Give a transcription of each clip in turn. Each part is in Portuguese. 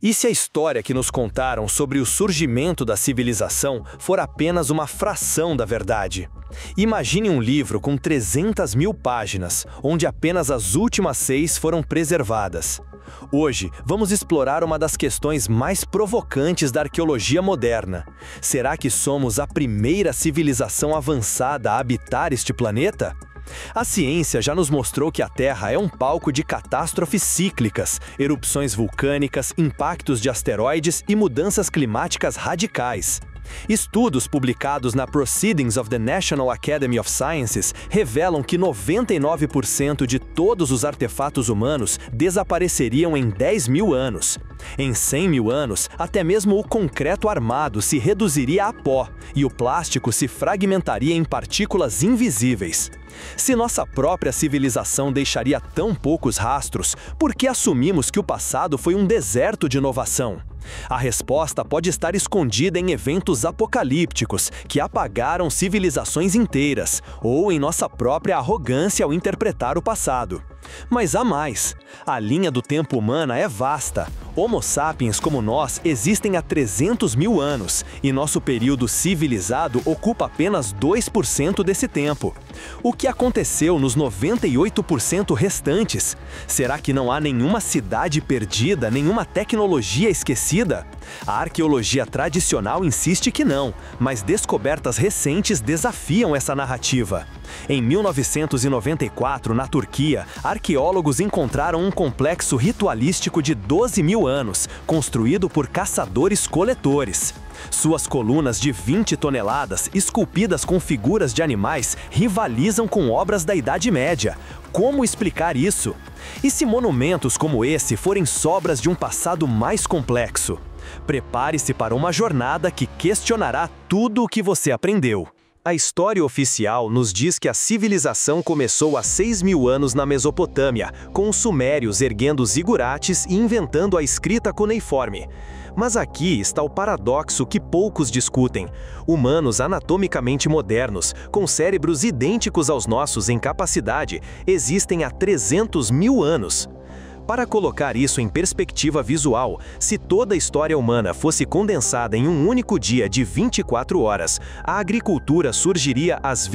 E se a história que nos contaram sobre o surgimento da civilização for apenas uma fração da verdade? Imagine um livro com 300 mil páginas, onde apenas as últimas 6 foram preservadas. Hoje, vamos explorar uma das questões mais provocantes da arqueologia moderna. Será que somos a primeira civilização avançada a habitar este planeta? A ciência já nos mostrou que a Terra é um palco de catástrofes cíclicas, erupções vulcânicas, impactos de asteroides e mudanças climáticas radicais. Estudos publicados na Proceedings of the National Academy of Sciences revelam que 99% de todos os artefatos humanos desapareceriam em 10 mil anos. Em 100 mil anos, até mesmo o concreto armado se reduziria a pó e o plástico se fragmentaria em partículas invisíveis. Se nossa própria civilização deixaria tão poucos rastros, por que assumimos que o passado foi um deserto de inovação? A resposta pode estar escondida em eventos apocalípticos que apagaram civilizações inteiras, ou em nossa própria arrogância ao interpretar o passado. Mas há mais. A linha do tempo humana é vasta. Homo sapiens como nós existem há 300 mil anos, e nosso período civilizado ocupa apenas 2% desse tempo. O que aconteceu nos 98% restantes? Será que não há nenhuma cidade perdida, nenhuma tecnologia esquecida? A arqueologia tradicional insiste que não, mas descobertas recentes desafiam essa narrativa. Em 1994, na Turquia, arqueólogos encontraram um complexo ritualístico de 12 mil anos, construído por caçadores-coletores. Suas colunas de 20 toneladas, esculpidas com figuras de animais, rivalizam com obras da Idade Média. Como explicar isso? E se monumentos como esse forem sobras de um passado mais complexo? Prepare-se para uma jornada que questionará tudo o que você aprendeu. A história oficial nos diz que a civilização começou há 6 mil anos na Mesopotâmia, com os sumérios erguendo zigurates e inventando a escrita cuneiforme. Mas aqui está o paradoxo que poucos discutem. Humanos anatomicamente modernos, com cérebros idênticos aos nossos em capacidade, existem há 300 mil anos. Para colocar isso em perspectiva visual, se toda a história humana fosse condensada em um único dia de 24 horas, a agricultura surgiria às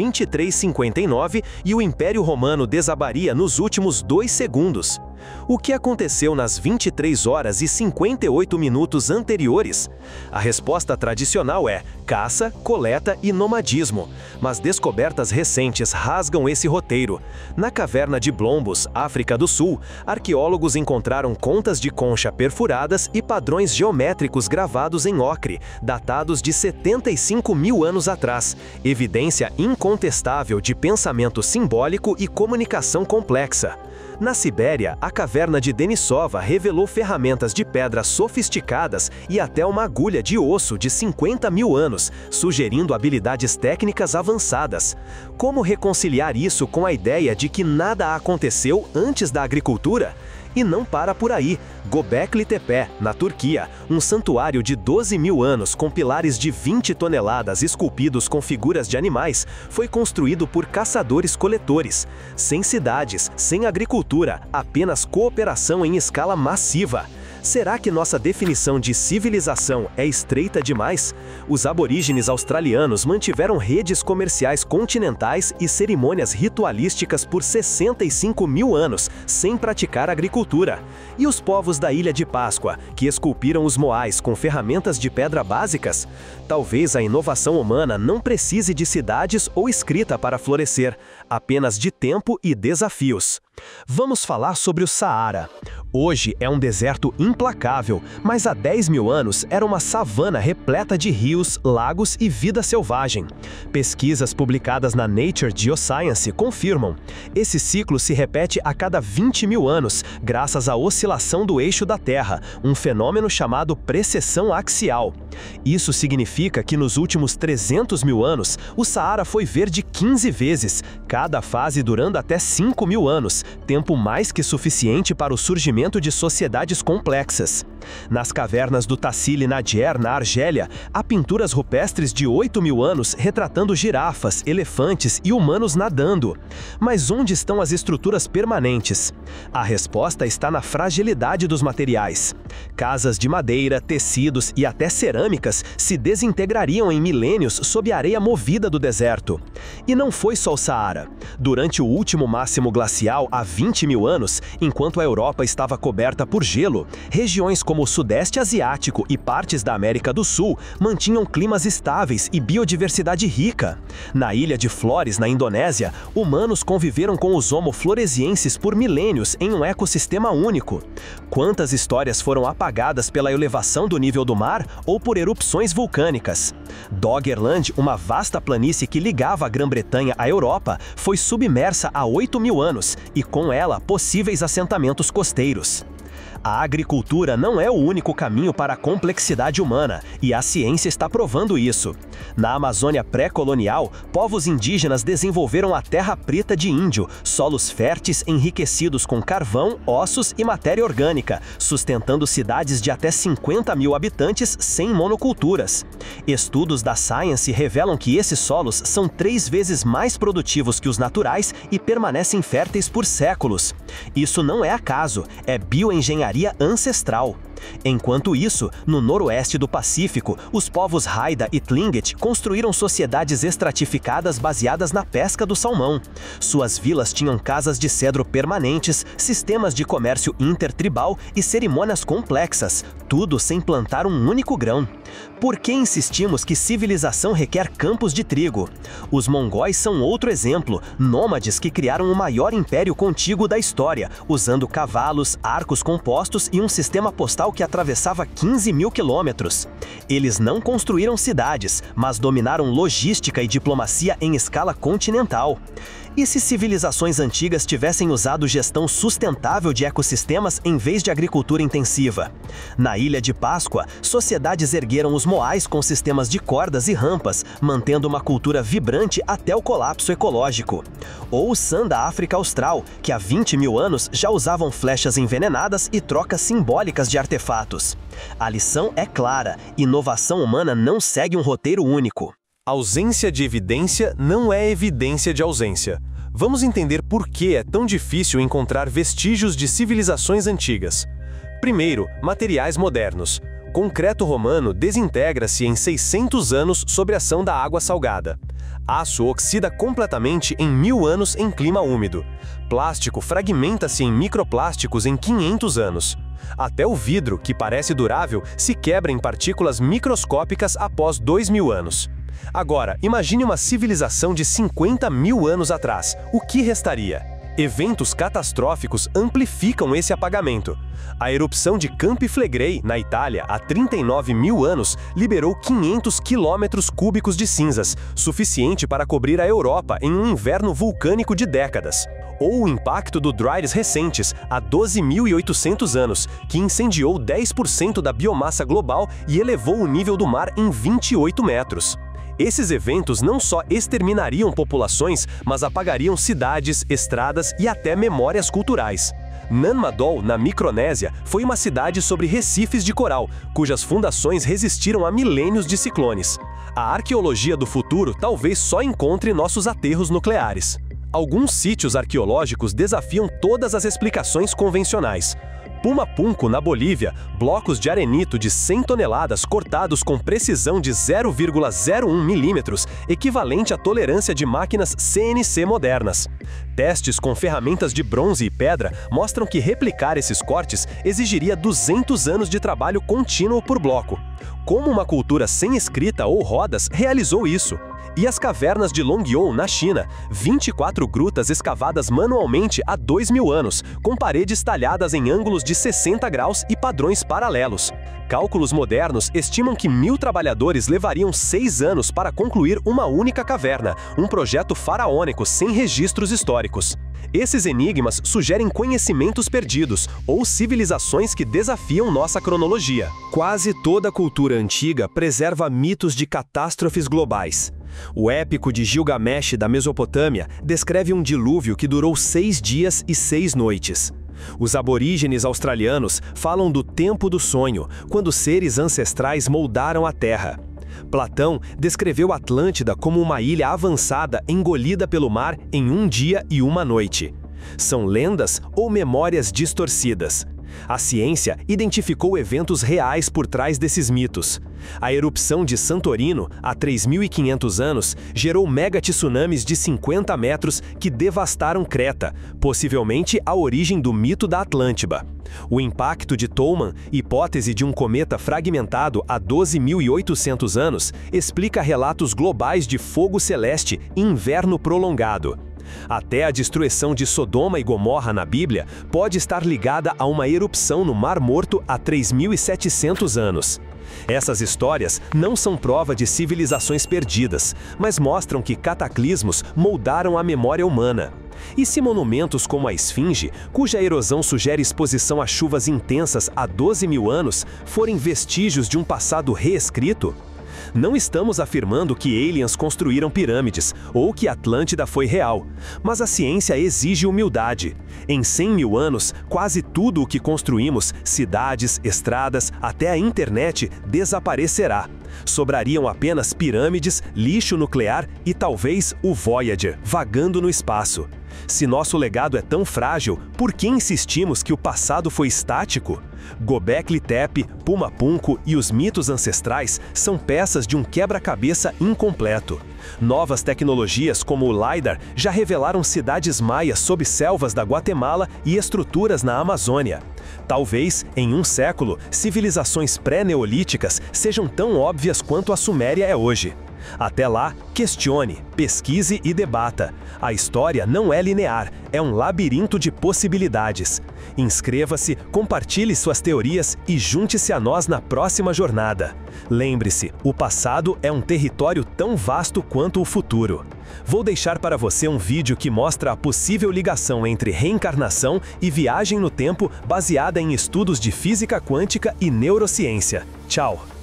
23h59 e o Império Romano desabaria nos últimos 2 segundos. O que aconteceu nas 23 horas e 58 minutos anteriores? A resposta tradicional é caça, coleta e nomadismo, mas descobertas recentes rasgam esse roteiro. Na caverna de Blombos, África do Sul, arqueólogos encontraram contas de concha perfuradas e padrões geométricos gravados em ocre, datados de 75 mil anos atrás, evidência incontestável de pensamento simbólico e comunicação complexa. Na Sibéria, a caverna de Denisova revelou ferramentas de pedra sofisticadas e até uma agulha de osso de 50 mil anos, sugerindo habilidades técnicas avançadas. Como reconciliar isso com a ideia de que nada aconteceu antes da agricultura? E não para por aí. Göbekli Tepe, na Turquia, um santuário de 12 mil anos com pilares de 20 toneladas esculpidos com figuras de animais, foi construído por caçadores-coletores. Sem cidades, sem agricultura, apenas cooperação em escala massiva. Será que nossa definição de civilização é estreita demais? Os aborígenes australianos mantiveram redes comerciais continentais e cerimônias ritualísticas por 65 mil anos, sem praticar agricultura. E os povos da Ilha de Páscoa, que esculpiram os moais com ferramentas de pedra básicas? Talvez a inovação humana não precise de cidades ou escrita para florescer, apenas de tempo e desafios. Vamos falar sobre o Saara. Hoje é um deserto implacável, mas há 10 mil anos era uma savana repleta de rios, lagos e vida selvagem. Pesquisas publicadas na Nature Geoscience confirmam. Esse ciclo se repete a cada 20 mil anos, graças à oscilação do eixo da Terra, um fenômeno chamado precessão axial. Isso significa que nos últimos 300 mil anos, o Saara foi verde 15 vezes, cada fase durando até 5 mil anos, tempo mais que suficiente para o surgimento surgimento de sociedades complexas. Nas cavernas do Tassili Nadier, na Argélia, há pinturas rupestres de 8.000 anos retratando girafas, elefantes e humanos nadando. Mas onde estão as estruturas permanentes? A resposta está na fragilidade dos materiais. Casas de madeira, tecidos e até cerâmicas se desintegrariam em milênios sob a areia movida do deserto. E não foi só o Saara. Durante o último máximo glacial há 20.000 anos, enquanto a Europa estava coberta por gelo, regiões como o Sudeste Asiático e partes da América do Sul mantinham climas estáveis e biodiversidade rica. Na ilha de Flores, na Indonésia, humanos conviveram com os Homo floresienses por milênios em um ecossistema único. Quantas histórias foram apagadas pela elevação do nível do mar ou por erupções vulcânicas? Doggerland, uma vasta planície que ligava a Grã-Bretanha à Europa, foi submersa há 8.000 anos e, com ela, possíveis assentamentos costeiros. A agricultura não é o único caminho para a complexidade humana, e a ciência está provando isso. Na Amazônia pré-colonial, povos indígenas desenvolveram a terra preta de índio, solos férteis enriquecidos com carvão, ossos e matéria orgânica, sustentando cidades de até 50.000 habitantes sem monoculturas. Estudos da Science revelam que esses solos são 3 vezes mais produtivos que os naturais e permanecem férteis por séculos. Isso não é acaso, é bioengenharia ancestral. Enquanto isso, no noroeste do Pacífico, os povos Haida e Tlingit construíram sociedades estratificadas baseadas na pesca do salmão. Suas vilas tinham casas de cedro permanentes, sistemas de comércio intertribal e cerimônias complexas, tudo sem plantar um único grão. Por que insistimos que civilização requer campos de trigo? Os mongóis são outro exemplo, nômades que criaram o maior império contíguo da história, usando cavalos, arcos compostos e um sistema postal que atravessava 15.000 quilômetros. Eles não construíram cidades, mas dominaram logística e diplomacia em escala continental. E se civilizações antigas tivessem usado gestão sustentável de ecossistemas em vez de agricultura intensiva? Na Ilha de Páscoa, sociedades ergueram os moais com sistemas de cordas e rampas, mantendo uma cultura vibrante até o colapso ecológico. Ou o San da África Austral, que há 20.000 anos já usavam flechas envenenadas e trocas simbólicas de artefatos. A lição é clara: inovação humana não segue um roteiro único. Ausência de evidência não é evidência de ausência. Vamos entender por que é tão difícil encontrar vestígios de civilizações antigas. Primeiro, materiais modernos. Concreto romano desintegra-se em 600 anos sob a ação da água salgada. Aço oxida completamente em 1.000 anos em clima úmido. Plástico fragmenta-se em microplásticos em 500 anos. Até o vidro, que parece durável, se quebra em partículas microscópicas após 2.000 anos. Agora, imagine uma civilização de 50.000 anos atrás. O que restaria? Eventos catastróficos amplificam esse apagamento. A erupção de Campi Flegrei, na Itália, há 39.000 anos, liberou 500 quilômetros cúbicos de cinzas, suficiente para cobrir a Europa em um inverno vulcânico de décadas. Ou o impacto do Dryas recentes, há 12.800 anos, que incendiou 10% da biomassa global e elevou o nível do mar em 28 metros. Esses eventos não só exterminariam populações, mas apagariam cidades, estradas e até memórias culturais. Nan Madol, na Micronésia, foi uma cidade sobre recifes de coral, cujas fundações resistiram a milênios de ciclones. A arqueologia do futuro talvez só encontre nossos aterros nucleares. Alguns sítios arqueológicos desafiam todas as explicações convencionais. Pumapunco, na Bolívia, blocos de arenito de 100 toneladas cortados com precisão de 0,01 milímetros, equivalente à tolerância de máquinas CNC modernas. Testes com ferramentas de bronze e pedra mostram que replicar esses cortes exigiria 200 anos de trabalho contínuo por bloco. Como uma cultura sem escrita ou rodas realizou isso? E as cavernas de Longyou, na China, 24 grutas escavadas manualmente há 2.000 anos, com paredes talhadas em ângulos de 60 graus e padrões paralelos. Cálculos modernos estimam que 1.000 trabalhadores levariam 6 anos para concluir uma única caverna, um projeto faraônico sem registros históricos. Esses enigmas sugerem conhecimentos perdidos ou civilizações que desafiam nossa cronologia. Quase toda cultura antiga preserva mitos de catástrofes globais. O épico de Gilgamesh da Mesopotâmia descreve um dilúvio que durou 6 dias e 6 noites. Os aborígenes australianos falam do tempo do sonho, quando seres ancestrais moldaram a Terra. Platão descreveu Atlântida como uma ilha avançada engolida pelo mar em um dia e uma noite. São lendas ou memórias distorcidas? A ciência identificou eventos reais por trás desses mitos. A erupção de Santorino, há 3.500 anos, gerou mega-tsunamis de 50 metros que devastaram Creta, possivelmente a origem do mito da Atlântida. O impacto de Tolman, hipótese de um cometa fragmentado há 12.800 anos, explica relatos globais de fogo celeste e inverno prolongado. Até a destruição de Sodoma e Gomorra na Bíblia pode estar ligada a uma erupção no Mar Morto há 3.700 anos. Essas histórias não são prova de civilizações perdidas, mas mostram que cataclismos moldaram a memória humana. E se monumentos como a Esfinge, cuja erosão sugere exposição a chuvas intensas há 12.000 anos, forem vestígios de um passado reescrito? Não estamos afirmando que aliens construíram pirâmides ou que Atlântida foi real, mas a ciência exige humildade. Em 100.000 anos, quase tudo o que construímos, cidades, estradas, até a internet, desaparecerá. Sobrariam apenas pirâmides, lixo nuclear e talvez o Voyager, vagando no espaço. Se nosso legado é tão frágil, por que insistimos que o passado foi estático? Göbekli Tepe, Puma Punku e os mitos ancestrais são peças de um quebra-cabeça incompleto. Novas tecnologias como o LiDAR já revelaram cidades maias sob selvas da Guatemala e estruturas na Amazônia. Talvez, em um século, civilizações pré-neolíticas sejam tão óbvias quanto a Suméria é hoje. Até lá, questione, pesquise e debata. A história não é linear, é um labirinto de possibilidades. Inscreva-se, compartilhe suas teorias e junte-se a nós na próxima jornada. Lembre-se, o passado é um território tão vasto quanto o futuro. Vou deixar para você um vídeo que mostra a possível ligação entre reencarnação e viagem no tempo baseada em estudos de física quântica e neurociência. Tchau!